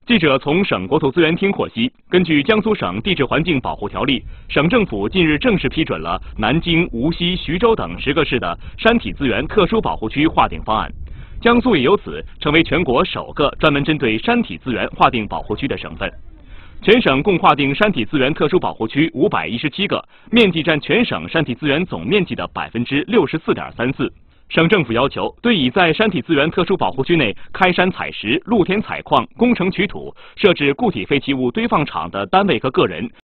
记者从省国土资源厅获悉，根据江苏省地质环境保护条例，省政府近日正式批准了南京、无锡、徐州等10个市的山体资源特殊保护区划定方案。江苏也由此成为全国首个专门针对山体资源划定保护区的省份。全省共划定山体资源特殊保护区517个，面积占全省山体资源总面积的64.34%。省政府要求，对已在山体资源特殊保护区内开山采石、露天采矿、工程取土、设置固体废弃物堆放场的单位和个人，